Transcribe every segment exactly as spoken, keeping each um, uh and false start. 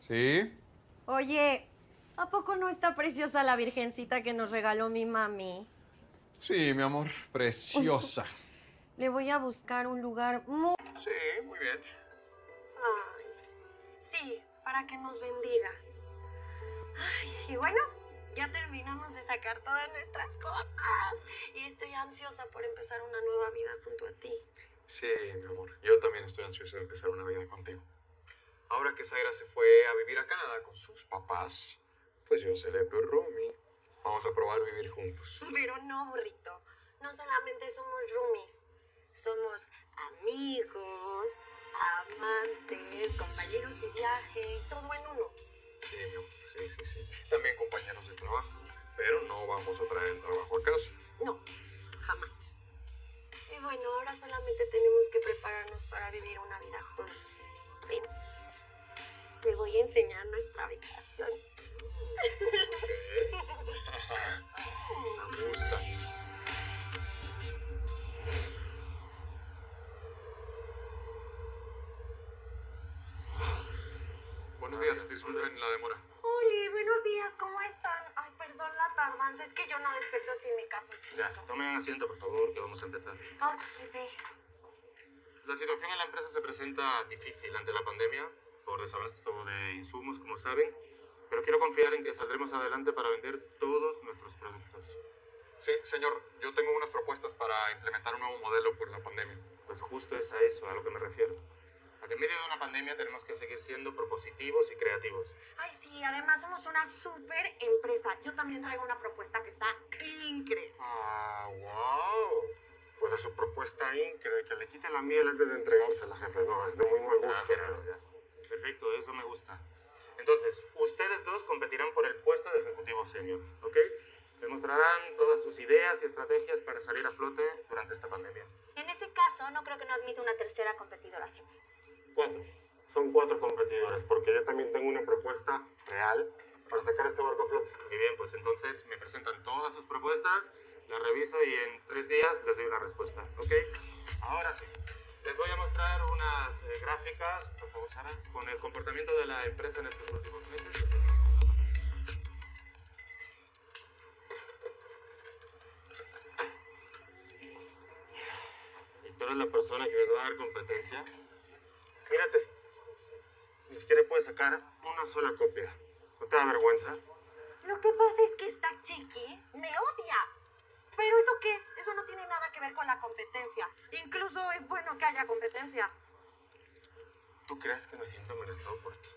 ¿Sí? Oye, ¿a poco no está preciosa la virgencita que nos regaló mi mami? Sí, mi amor, preciosa. Le voy a buscar un lugar muy... Sí, muy bien. Ay, sí, para que nos bendiga. Ay, y bueno, ya terminamos de sacar todas nuestras cosas. Y estoy ansiosa por empezar una nueva vida junto a ti. Sí, mi amor, yo también estoy ansioso de empezar una vida contigo. Ahora que Zaira se fue a vivir a Canadá con sus papás, pues yo seré tu roomie. Vamos a probar vivir juntos. Pero no, burrito. No solamente somos roomies. Somos amigos, amantes, compañeros de viaje, todo en uno. Sí, mi amor, sí, sí, sí. También compañeros de trabajo. Pero no vamos a traer el trabajo a casa. No, jamás. Y bueno, ahora solamente tenemos que prepararnos para vivir una vida juntos. Ven, te voy a enseñar nuestra habitación. Me gusta. Buenos días, disculpen la demora. Hola, buenos días, ¿cómo están? Ay, perdón la tardanza, es que yo no despierto sin mi cafecito. Ya, tomen asiento, por favor, que vamos a empezar. Ay, ve. La situación en la empresa se presenta difícil ante la pandemia, por desabasto de insumos, como saben, pero quiero confiar en que saldremos adelante para vender todos nuestros productos. Sí, señor, yo tengo unas propuestas para implementar un nuevo modelo por la pandemia. Pues justo es a eso a lo que me refiero. A que en medio de una pandemia tenemos que seguir siendo propositivos y creativos. Ay, sí, además somos una súper empresa. Yo también traigo una propuesta que está increíble. Ah, wow. Pues a su propuesta increíble, que le quite la miel antes de entregársela, jefe. No, es de muy mal gusto. Ah, perfecto, eso me gusta. Entonces, ustedes dos competirán por el puesto de ejecutivo senior, ¿ok? Demostrarán todas sus ideas y estrategias para salir a flote durante esta pandemia. En ese caso, no creo que no admita una tercera competidora, jefe. Cuatro. Son cuatro competidores, porque yo también tengo una propuesta real para sacar este barco a flote. Muy bien, pues entonces me presentan todas sus propuestas, las reviso y en tres días les doy una respuesta, ¿ok? Ahora sí. Les voy a mostrar unas eh, gráficas, por favor, Sara, con el comportamiento de la empresa en estos últimos meses. ¿Y tú eres la persona que me va a dar competencia? Mírate, ni siquiera puedes sacar una sola copia. ¿No te da vergüenza? Lo que pasa es que esta chiqui me odia. ¿Pero eso qué? Eso no tiene nada que ver con la competencia. Incluso es bueno que haya competencia. ¿Tú crees que me siento amenazado por ti?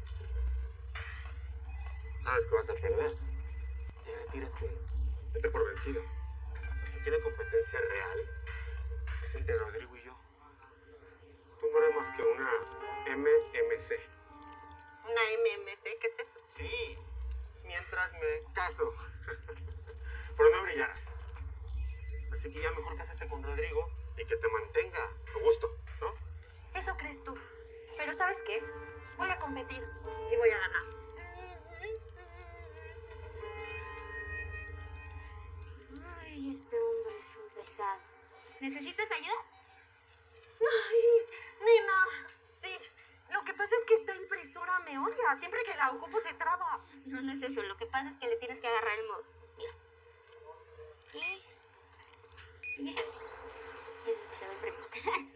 Sabes que vas a perder. Ya retírate. Vete por vencido. Aquí la competencia real es entre Rodrigo y yo. Tú no eres más que una M M C. ¿Una M M C? ¿Qué es eso? Sí, mientras me caso. Pero no brillarás. Así que ya mejor cásate con Rodrigo y que te mantenga a gusto, ¿no? Eso crees tú. Pero ¿sabes qué? Voy a competir y voy a ganar. Ay, este hombre es un pesado. ¿Necesitas ayuda? Ay, nena, sí. Lo que pasa es que esta impresora me odia. Siempre que la ocupo se traba. No, no es eso. Lo que pasa es que le tienes que agarrar el modo. Mira. Aquí. Y ya. Ese se ve el premio.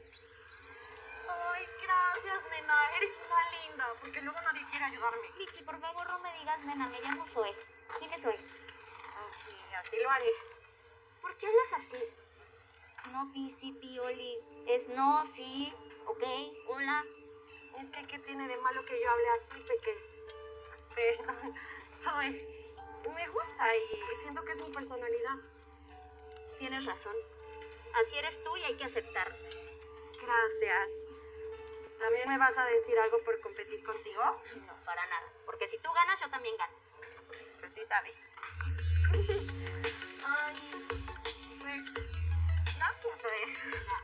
Ay, gracias, nena. Eres una linda. Porque luego nadie quiere ayudarme. Mitzi, por favor, no me digas nena. Me llamo Zoe. ¿Quién es Zoe? Ok, así lo haré. ¿Por qué hablas así? No, pi, sí, pi, oli. Es no, sí, ok, hola. Es que, ¿qué tiene de malo que yo hable así, Peque? Perdón, soy... Me gusta y siento que es mi personalidad. Tienes razón. Así eres tú y hay que aceptarlo. Gracias. ¿También me vas a decir algo por competir contigo? No, para nada. Porque si tú ganas, yo también gano. Pues sí sabes. Ay, pues... Gracias, Zoe.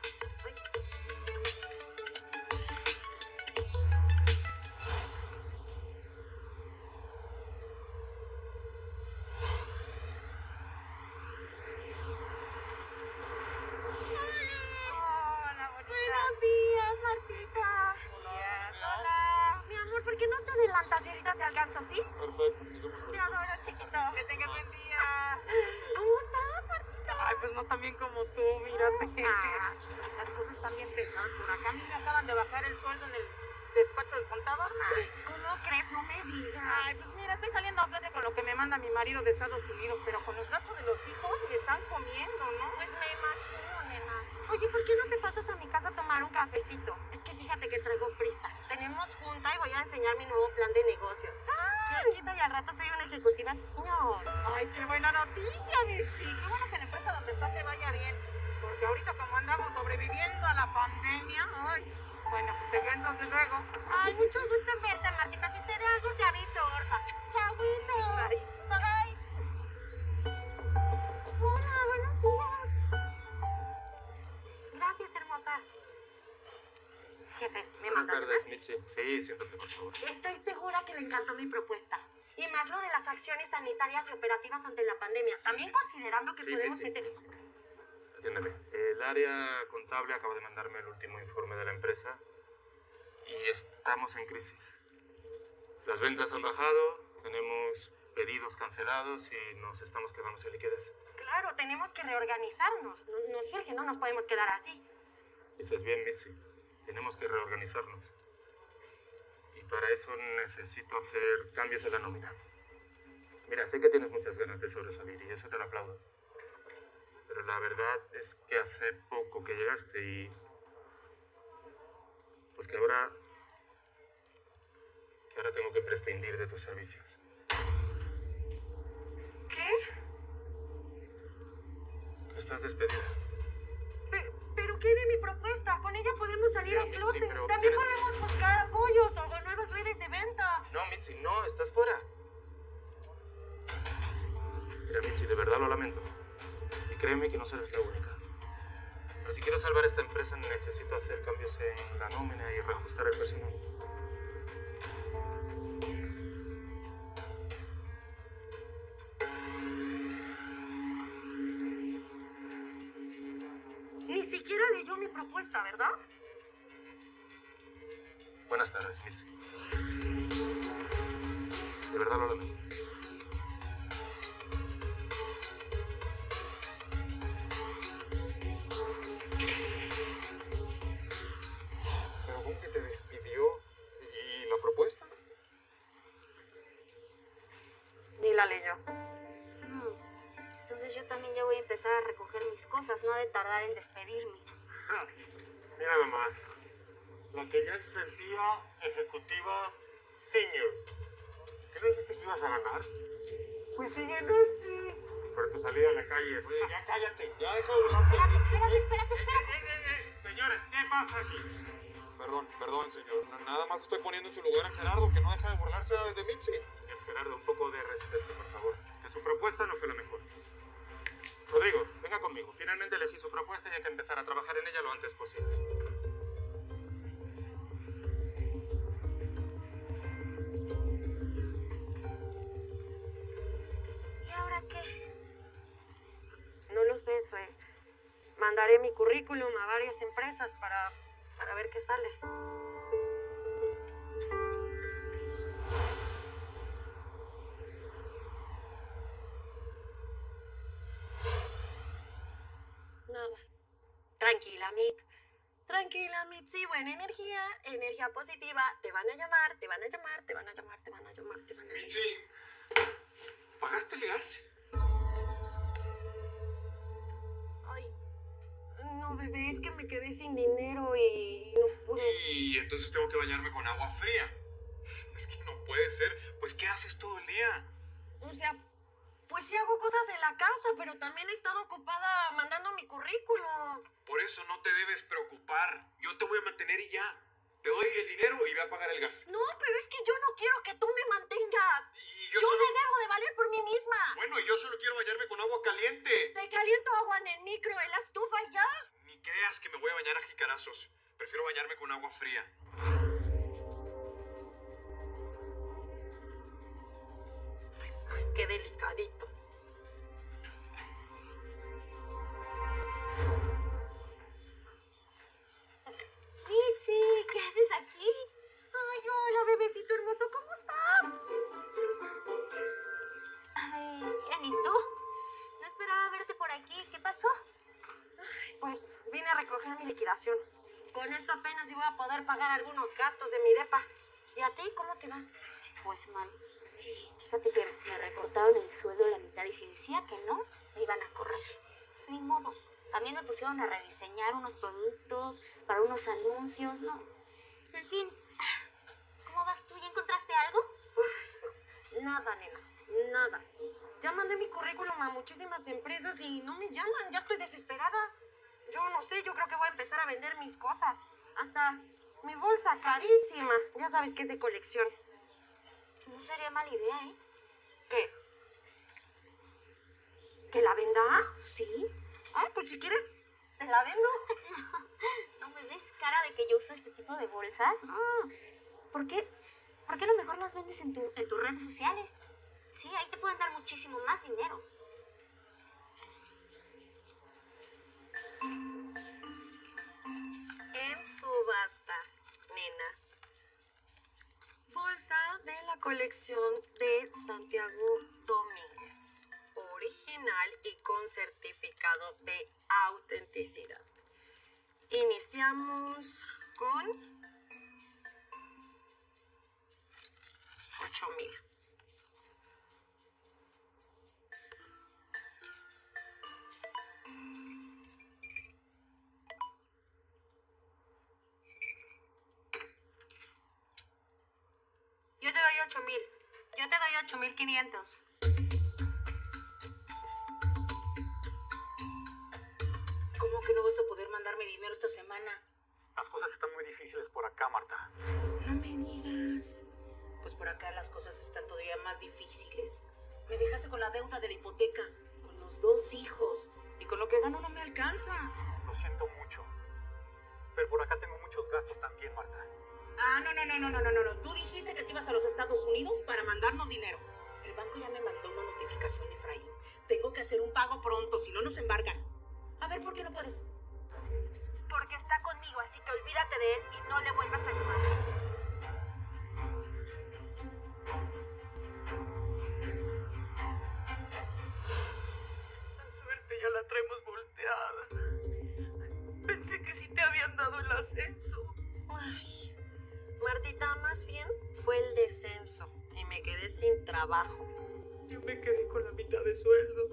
Hola, bonita. Buenos días, Martita. Hola. Hola. Mi amor, ¿por qué no te adelantas pagar el sueldo en el despacho del contador. Ay, ¿Cómo crees? No me digas. ay, pues mira, estoy saliendo a flote con lo que me manda mi marido de Estados Unidos, pero con los gastos de los hijos me están comiendo, ¿no? Pues me imagino, nena. Oye, ¿por qué no te pasas a mi casa a tomar un cafecito? Es que fíjate que traigo prisa. Tenemos junta y voy a enseñar mi nuevo plan de negocios. Quietita y al rato soy una ejecutiva señor. Ay, qué buena noticia, Mitzi. Qué bueno que la empresa donde estás te vaya bien. Porque ahorita como andamos sobreviviendo a la pandemia, ay, bueno, pues te veo entonces luego. Ay, mucho gusto en verte, Martita. Si sé de algo, te aviso, Orfa. Chauito. Bye. Bye. Hola, buenos días. Gracias, hermosa. Jefe, ¿me Buenas mandan tardes, Mitzi. Sí, siéntate, por favor. Estoy segura que le encantó mi propuesta. Y más lo de las acciones sanitarias y operativas ante la pandemia. Sí, También Mitzi. considerando que Sí, podemos Mitzi, meter... Mitzi. Atiéndeme. El área contable acaba de mandarme el último informe de la empresa y estamos en crisis. Las ventas han bajado, tenemos pedidos cancelados y nos estamos quedando sin liquidez. Claro, tenemos que reorganizarnos. Nos, nos surge, no nos podemos quedar así. Dices bien, Mitzi. Tenemos que reorganizarnos. Y para eso necesito hacer cambios en la nómina. Mira, sé que tienes muchas ganas de sobresalir y eso te lo aplaudo. Pero la verdad es que hace poco que llegaste y... Pues que ahora... Que ahora tengo que prescindir de tus servicios. ¿Qué? Estás despedida. Pe- ¿Pero qué de mi propuesta? Con ella podemos salir Ya, a Mitzi, flote. pero También tienes- podemos buscar apoyos o, o nuevas redes de venta. No, Mitzi, no, estás fuera. Mira, Mitzi, de verdad lo lamento. Y créeme que no serás la única. Pero si quiero salvar esta empresa necesito hacer cambios en la nómina y reajustar el personal. Ni siquiera leyó mi propuesta, ¿verdad? Buenas tardes, Mitzi. De verdad lo lamento. ¿Pero cómo que te despidió? ¿Y la propuesta? Ni la leyó. Mm, Entonces yo también ya voy a empezar a recoger mis cosas, no ha de tardar en despedirme. Mira nomás. La que ya se sentía ejecutiva senior. ¿Qué no dijiste que ibas a ganar? Pues sigue así. Por tu salida a la calle. Oye, ya cállate. Ya deja de burlarte. Espérate, espérate, espérate, espérate. Eh, eh, eh, Señores, ¿qué pasa aquí? Perdón, perdón, señor. Na- Nada más estoy poniendo en su lugar a Gerardo, que no deja de burlarse de Mitzi. Eh, Gerardo, un poco de respeto, por favor. Que su propuesta no fue la mejor. Rodrigo, venga conmigo. Finalmente elegí su propuesta y hay que empezar a trabajar en ella lo antes posible. ¿Y ahora qué? No lo sé, Sue. Mandaré mi currículum a varias empresas para, para ver qué sale. Nada. Tranquila, Mit. Tranquila, Mit. Sí, buena energía, energía positiva. Te van a llamar, te van a llamar, te van a llamar, te van a llamar, te van a llamar. Mitzi, ¿pagaste el gas? Ay, no, bebé, es que me quedé sin dinero y no pude. Y entonces tengo que bañarme con agua fría. Es que no puede ser. Pues, ¿qué haces todo el día? O sea, pues sí hago cosas en la casa, pero también he estado ocupada mandando mi currículum. Por eso no te debes preocupar. Yo te voy a mantener y ya. Te doy el dinero y voy a pagar el gas. No, pero es que yo no quiero que tú me mantengas. Y Yo, yo solo... me debo de valer por mí misma. Bueno, y yo solo quiero bañarme con agua caliente. Te caliento agua en el micro, en la estufa y ya. Ni creas que me voy a bañar a jicarazos. Prefiero bañarme con agua fría. Pues qué delicadito. Mitzi, ¿qué haces aquí? Ay, hola, bebecito hermoso, ¿cómo estás? Ay, bien, ¿y tú? No esperaba verte por aquí. ¿Qué pasó? Pues vine a recoger mi liquidación. Con esto apenas si voy a poder pagar algunos gastos de mi depa. ¿Y a ti cómo te va? Pues mal. Fíjate que me recortaron el sueldo a la mitad y si decía que no, me iban a correr. Ni modo. También me pusieron a rediseñar unos productos para unos anuncios, ¿no? En fin, ¿cómo vas tú? ¿Ya encontraste algo? Nada, nena, nada. Ya mandé mi currículum a muchísimas empresas y no me llaman. Ya estoy desesperada. Yo no sé, yo creo que voy a empezar a vender mis cosas. Hasta mi bolsa carísima. Ya sabes que es de colección. No sería mala idea, ¿eh? ¿Qué? ¿Que la venda? ¿Sí? Ay, pues si quieres, te la vendo. ¿No me ves cara de que yo uso este tipo de bolsas? No. ¿Por qué? ¿Por qué a lo mejor las vendes en, tu, en tus redes sociales? Sí, ahí te pueden dar muchísimo más dinero. En subasta, nenas. Bolsa de la colección de Santiago Domínguez. Original y con certificado de autenticidad. Iniciamos con ocho mil. Yo te doy ocho mil. Yo te doy ocho mil quinientos. ¿Cómo que no vas a poder mandarme dinero esta semana? Las cosas están muy difíciles por acá, Marta. No me digas. Pues por acá las cosas están todavía más difíciles. Me dejaste con la deuda de la hipoteca, con los dos hijos. Y con lo que gano no me alcanza. Lo siento mucho. Pero por acá tengo muchos gastos también, Marta. Ah, no, no, no, no, no, no, no. Tú dijiste que te ibas a los Estados Unidos para mandarnos dinero. El banco ya me mandó una notificación, Efraín. Tengo que hacer un pago pronto, si no nos embargan. A ver, ¿por qué no puedes? Porque está conmigo, así que olvídate de él y no le vuelvas a llamar. La suerte ya la traemos volteada. Pensé que sí te habían dado el ascenso. Ay, Martita, más bien fue el descenso y me quedé sin trabajo. Yo me quedé con la mitad de sueldo.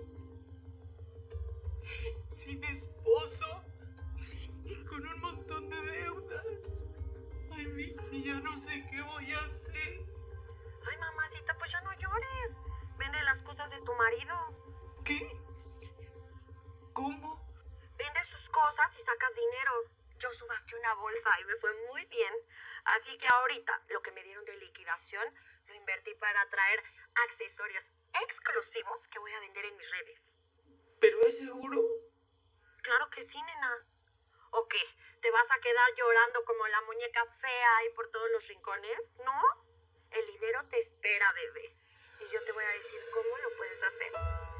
Sin esposo y con un montón de deudas. Ay, Mixi, ya no sé qué voy a hacer. Ay, mamacita, pues ya no llores. Vende las cosas de tu marido. ¿Qué? ¿Cómo? Vende sus cosas y sacas dinero. Yo subasté una bolsa y me fue muy bien. Así que ahorita lo que me dieron de liquidación lo invertí para traer accesorios exclusivos que voy a vender en mis redes. ¿Pero es seguro? Claro que sí, nena. ¿O qué? ¿Te vas a quedar llorando como la muñeca fea ahí por todos los rincones? ¿No? El dinero te espera, bebé. Y yo te voy a decir cómo lo puedes hacer.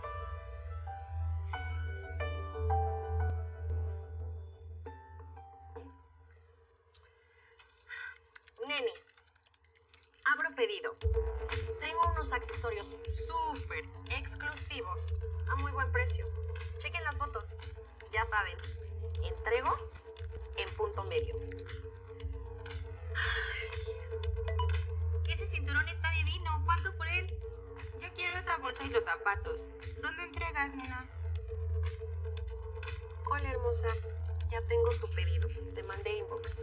Nenis, abro pedido. Tengo unos accesorios súper exclusivos a muy buen precio. Chequen las fotos. Ya saben, entrego en punto medio. Ese cinturón está divino. ¿Cuánto por él? Yo quiero esa bolsa y los zapatos. ¿Dónde entregas, nena? Hola, hermosa. Ya tengo tu pedido. Te mandé inbox.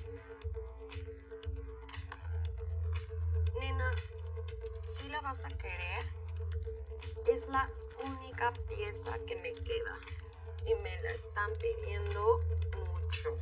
Nena, ¿sí la vas a querer? Es la única pieza que me queda. Y me la están pidiendo mucho.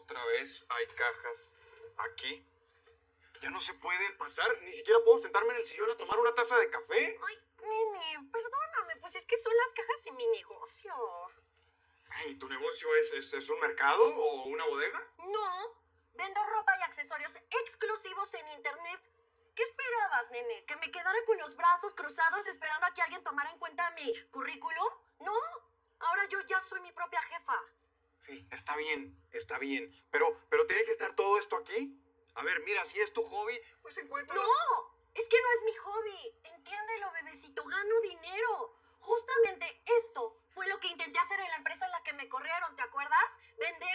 otra vez hay cajas aquí. Ya no se puede pasar, ni siquiera puedo sentarme en el sillón a tomar una taza de café. Ay, nene, perdóname, pues es que son las cajas de mi negocio. Ay, ¿tu negocio es, es, es un mercado o una bodega? No, vendo ropa y accesorios exclusivos en internet. ¿Qué esperabas, nene? ¿Que me quedara con los brazos cruzados esperando a que alguien tomara en cuenta mi currículum? No, ahora yo ya soy mi propia jefa. Sí, está bien, está bien. Pero, pero ¿tiene que estar todo esto aquí? A ver, mira, si es tu hobby, pues encuentra... No, es que no es mi hobby. Entiéndelo, bebecito, gano dinero. Justamente esto fue lo que intenté hacer en la empresa en la que me corrieron, ¿te acuerdas? Vender.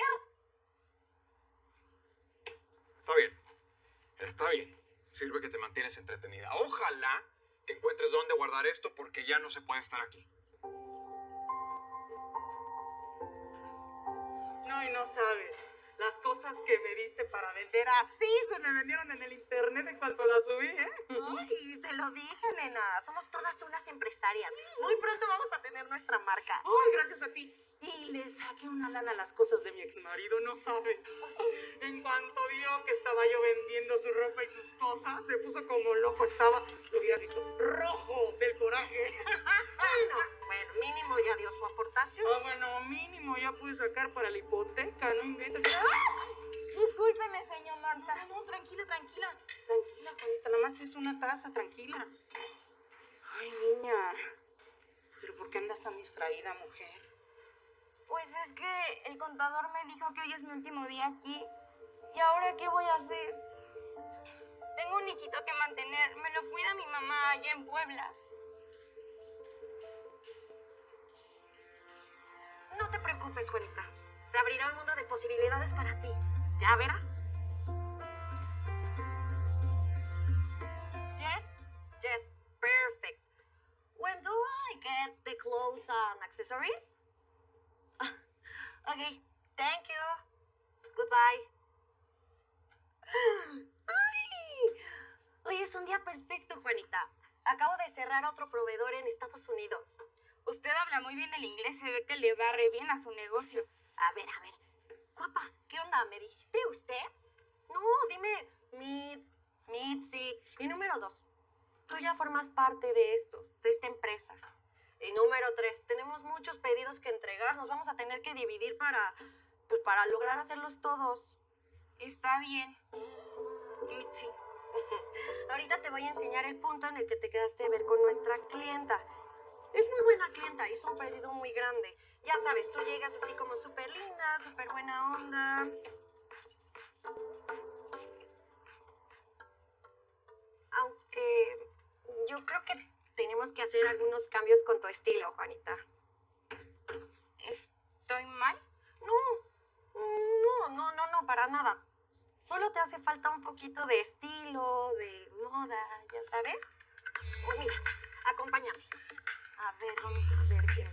Está bien, está bien. Sirve que te mantienes entretenida. Ojalá que encuentres dónde guardar esto porque ya no se puede estar aquí. No, y no sabes. Las cosas que me diste para vender así se me vendieron en el internet en cuanto las subí, ¿eh? Ay, te lo dije, nena. Somos todas unas empresarias. Muy pronto vamos a tener nuestra marca. Ay, gracias a ti. Y le saqué una lana a las cosas de mi exmarido, no sabes. En cuanto vio que estaba yo vendiendo su ropa y sus cosas, se puso como loco. Estaba, lo hubieras visto, rojo del coraje. Bueno, bueno, mínimo ya dio su aportación. Ah, bueno, mínimo ya pude sacar para la hipoteca, no inventes. Discúlpeme, señor Marta. Ah, no, tranquila, tranquila. Tranquila, Juanita, nada más es una taza, tranquila. Ay, niña. ¿Pero por qué andas tan distraída, mujer? Pues es que el contador me dijo que hoy es mi último día aquí. ¿Y ahora qué voy a hacer? Tengo un hijito que mantener. Me lo cuida mi mamá allá en Puebla. No te preocupes, Juanita. Se abrirá un mundo de posibilidades para ti. ¿Ya verás? Yes? Yes, perfect. When do I get the clothes and accessories? Okay, thank you. Goodbye. ¡Ay! Hoy es un día perfecto, Juanita. Acabo de cerrar otro proveedor en Estados Unidos. Usted habla muy bien el inglés, se ve que le va re bien a su negocio. A ver, a ver. Guapa, ¿qué onda? ¿Me dijiste usted? No, dime Mid, Mitzi. Y número dos, tú ya formas parte de esto, de esta empresa. Y número tres, tenemos muchos pedidos que entregar. Nos vamos a tener que dividir para, pues para lograr hacerlos todos. Está bien. Mitzi. Ahorita te voy a enseñar el punto en el que te quedaste de ver con nuestra clienta. Es muy buena clienta, hizo un pedido muy grande. Ya sabes, tú llegas así como súper linda, súper buena onda. Aunque yo creo que tenemos que hacer algunos cambios con tu estilo, Juanita. ¿Estoy mal? No, no, no, no, no, para nada. Solo te hace falta un poquito de estilo, de moda, ya sabes. Oh, mira, acompáñame. A ver, vamos a ver qué.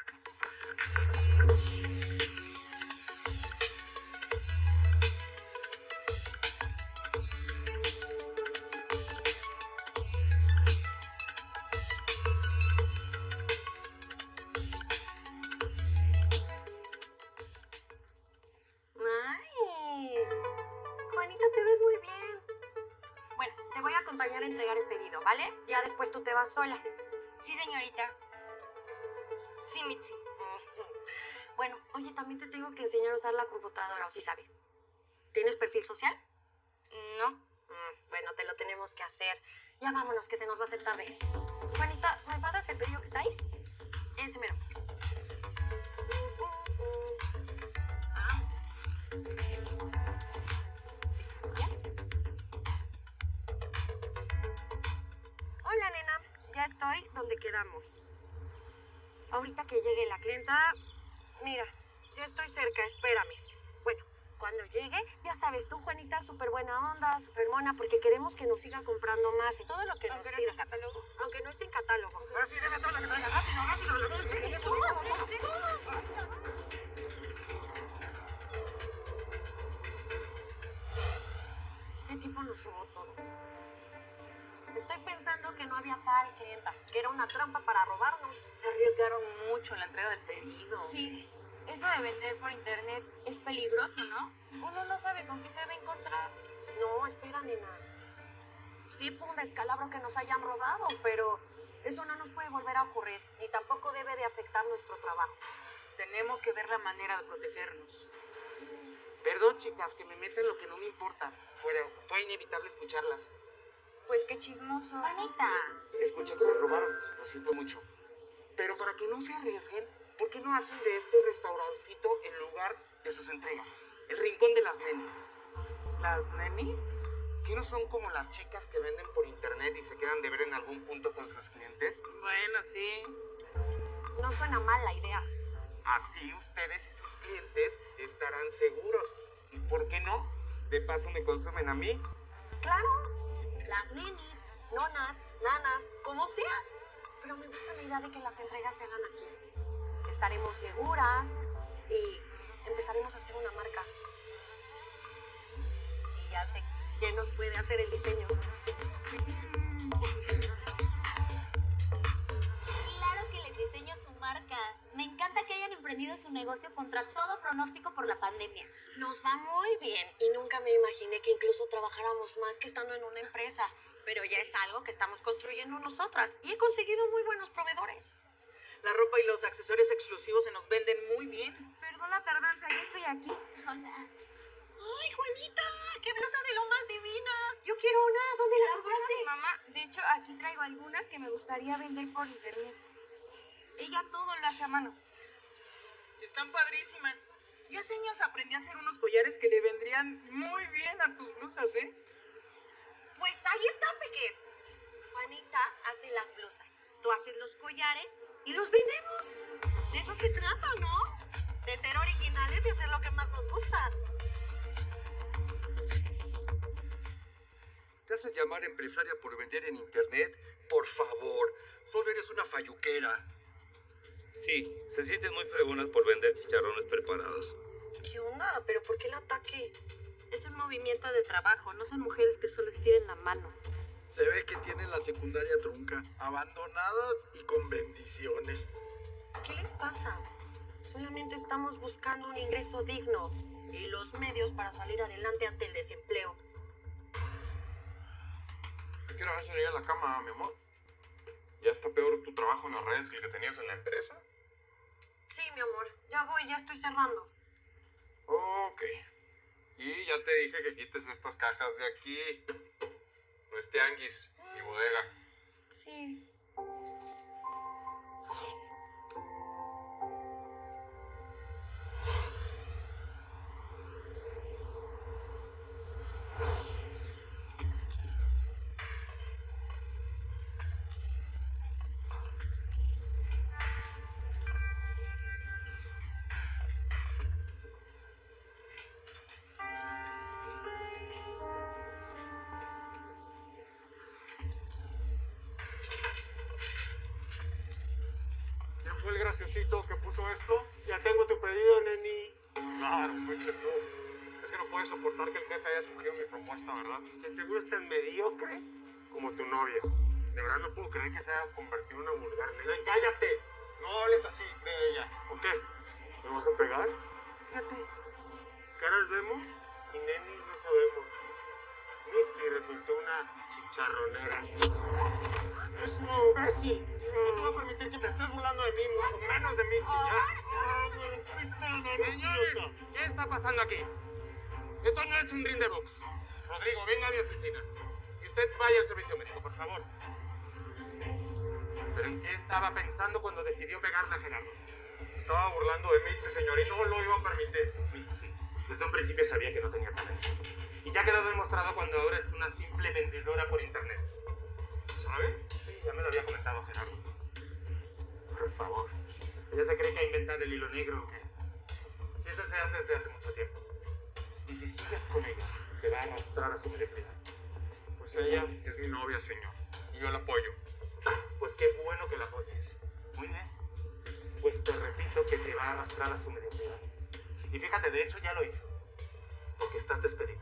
Ay, Juanita, te ves muy bien. Bueno, te voy a acompañar a entregar el pedido, ¿vale? Ya después tú te vas sola. Sí, señorita. Sí, Mitzi. Bueno, oye, también te tengo que enseñar a usar la computadora, o si sabes. ¿Tienes perfil social? No. Mm, bueno, te lo tenemos que hacer. Ya vámonos, que se nos va a hacer tarde. Juanita, ¿me pasas el pedido que está ahí? Ese mero. Ah. Sí, ¿bien? Hola, nena. Ya estoy donde quedamos. Ahorita que llegue la clienta, mira, ya estoy cerca, espérame. Bueno, cuando llegue, ya sabes, tú, Juanita, súper buena onda, súper mona, porque queremos que nos siga comprando más y todo lo que nos Aunque no pida. esté en catálogo. Aunque no esté en catálogo. Ahora sí, debe todo lo que traiga. Rápido, rápido, rápido. Ese tipo nos robó todo. Estoy pensando que no había tal clienta, que era una trampa para robarnos. Se arriesgaron mucho en la entrega del pedido. Sí. Eso de vender por internet es peligroso, ¿no? Uno no sabe con qué se va a encontrar. No, espera, nena. Sí fue un descalabro que nos hayan robado, pero eso no nos puede volver a ocurrir, ni tampoco debe de afectar nuestro trabajo. Tenemos que ver la manera de protegernos. Perdón, chicas, que me meten lo que no me importa. Pero fue inevitable escucharlas. Pues qué chismoso. Juanita. Escuché que les robaron, lo siento mucho. Pero para que no se arriesguen, ¿por qué no hacen de este restaurancito el lugar de sus entregas? El rincón de las nenes. ¿Las nenis? ¿Qué no son como las chicas que venden por internet y se quedan de ver en algún punto con sus clientes? Bueno, sí. No suena mal la idea. Así ustedes y sus clientes estarán seguros. ¿Y por qué no? De paso me consumen a mí. Claro, las nenis, nonas, nanas, como sea. Pero me gusta la idea de que las entregas se hagan aquí. Estaremos seguras y empezaremos a hacer una marca. Y ya sé quién nos puede hacer el diseño. Claro que les diseño su marca. Me encanta que hayan emprendido su negocio contra todo pronóstico por la pandemia. Nos va muy bien y nunca me imaginé que incluso trabajáramos más que estando en una empresa. Pero ya es algo que estamos construyendo nosotras y he conseguido muy buenos proveedores. La ropa y los accesorios exclusivos se nos venden muy bien. Perdón la tardanza, ya estoy aquí. Hola. ¡Ay, Juanita! ¡Qué blusa de lo más divina! Yo quiero una. ¿Dónde la compraste? Mamá, de hecho, aquí traigo algunas que me gustaría vender por internet. Ella todo lo hace a mano. Están padrísimas. Yo hace años aprendí a hacer unos collares que le vendrían muy bien a tus blusas, ¿eh? Pues ahí está, Peques. Juanita hace las blusas. Tú haces los collares y los vendemos. De eso se trata, ¿no? De ser originales y hacer lo que más nos gusta. ¿Te haces llamar empresaria por vender en internet? Por favor, solo eres una falluquera. Sí, se sienten muy fregonas por vender chicharrones preparados. ¿Qué onda? ¿Pero por qué el ataque? Es un movimiento de trabajo, no son mujeres que solo estiren la mano. Se ve que tienen la secundaria trunca, abandonadas y con bendiciones. ¿Qué les pasa? Solamente estamos buscando un ingreso digno y los medios para salir adelante ante el desempleo. ¿Te quiero ver salir a la cama, mi amor? ¿Ya está peor tu trabajo en las redes que el que tenías en la empresa? Sí, mi amor. Ya voy, ya estoy cerrando. Ok. Y ya te dije que quites estas cajas de aquí. No es tianguis, ni bodega. Sí. ¿Fue el graciosito que puso esto? Ya tengo tu pedido, neni. Claro, fuiste tú. Es que no puedes soportar que el jefe haya escogido mi propuesta, ¿verdad? Que seguro es tan mediocre como tu novia. De verdad no puedo creer que se haya convertido en una vulgar nena. ¡Cállate! No hables así de ella. ¿O qué? ¿Me vas a pegar? Fíjate. Caras vemos y nenis no sabemos. Mitzi resultó una chicharronera. ¡Es un imbécil! No te voy a permitir que te estés burlando de mí, mucho menos de Mitzi, ya. Señores, ¿qué está pasando aquí? Esto no es un ring de box. Rodrigo, venga a mi oficina. Y usted vaya al servicio médico, por favor. ¿Pero en qué estaba pensando cuando decidió pegarle a Gerardo? Se estaba burlando de Mitzi, señor, y no lo iba a permitir. Mitzi, desde un principio sabía que no tenía talento. Y ya quedó demostrado cuando ahora es una simple vendedora por internet. ¿Sabe? Sí, ya me lo había comentado Gerardo. Por favor. ¿Ella se cree que ha inventado el hilo negro o qué? Si eso se hace desde hace mucho tiempo. Y si sigues con ella, te va a arrastrar a su mediocridad. Pues ella es mi novia, señor, y yo la apoyo. Pues qué bueno que la apoyes. Muy bien. Pues te repito que te va a arrastrar a su mediocridad. Y fíjate, de hecho ya lo hizo. Porque estás despedido.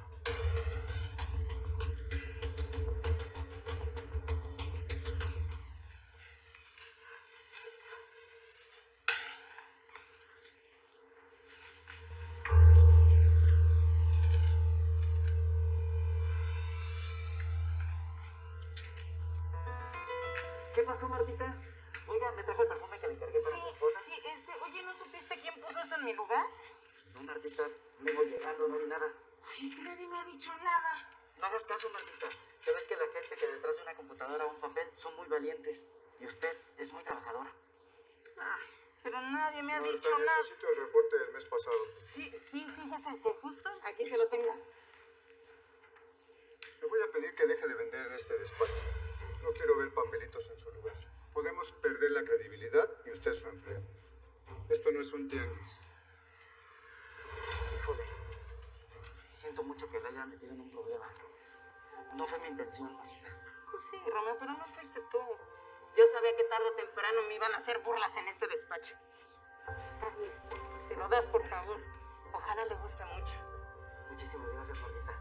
¿Qué pasó, Martita? Oiga, me trajo el perfume que le encargué para Sí, mi esposa. sí, este, oye, ¿no supiste quién puso esto en mi lugar? No, Martita, vengo llegando, no vi nada. Ay, es que nadie me ha dicho nada. No hagas caso, Martita. Ya ves que la gente que detrás de una computadora o un papel son muy valientes. Y usted es muy trabajadora. Ay, pero nadie me ha Marta, dicho nada. necesito el reporte del mes pasado. Sí, sí, fíjese que justo aquí se lo tengo. Le voy a pedir que deje de vender en este despacho. No quiero ver papelitos en su lugar. Podemos perder la credibilidad y usted su empleo. Esto no es un tianguis. Híjole, siento mucho que la haya metido en un problema. No fue mi intención, Martita. Pues sí, Romeo, pero no fuiste tú. Yo sabía que tarde o temprano me iban a hacer burlas en este despacho. Si lo das, por favor. Ojalá le guste mucho. Muchísimas gracias, Martita.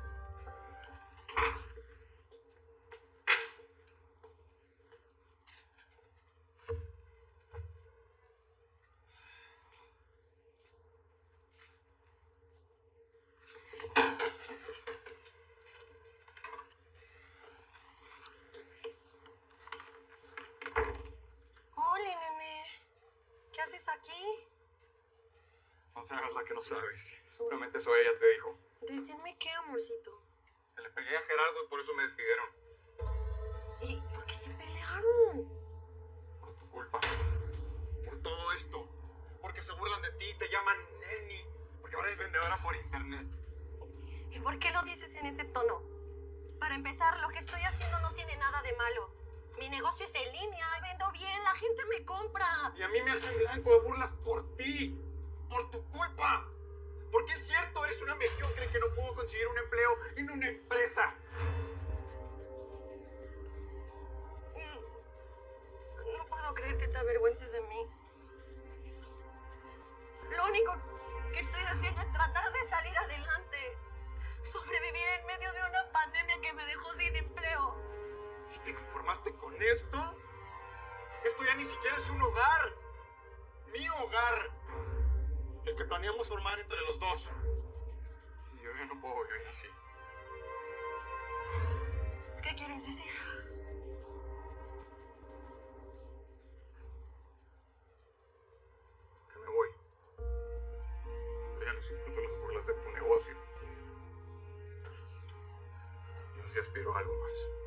Hola, nene. ¿Qué haces aquí? No te hagas la que no sabes. Seguramente eso ella te dijo. Decirme qué, amorcito. Que le pegué a Gerardo y por eso me despidieron. ¿Y por qué se pelearon? Por tu culpa. Por todo esto. Porque se burlan de ti, te llaman neni. Porque ahora eres vendedora por internet. ¿Y por qué lo dices en ese tono? Para empezar, lo que estoy haciendo no tiene nada de malo. Mi negocio es en línea, vendo bien, la gente me compra. Y a mí me hacen blanco de burlas por ti. Por tu culpa. Porque es cierto, eres una mediocre que no pudo conseguir un empleo en una empresa. No puedo creer que te avergüences de mí. Lo único que estoy haciendo es tratar de salir adelante. Sobrevivir en medio de una pandemia que me dejó sin empleo. ¿Y te conformaste con esto? Esto ya ni siquiera es un hogar. Mi hogar. El que planeamos formar entre los dos. Y yo ya no puedo vivir así. ¿Qué quieres decir? Que me voy. Yo ya no soporto las burlas de tu negocio. Yo sí aspiro a algo más.